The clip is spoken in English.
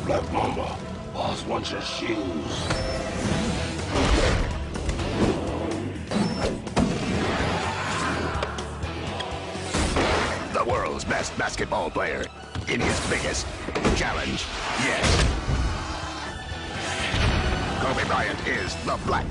Black Mamba, boss wants your shoes. The world's best basketball player in his biggest challenge yet. Kobe Bryant is the Black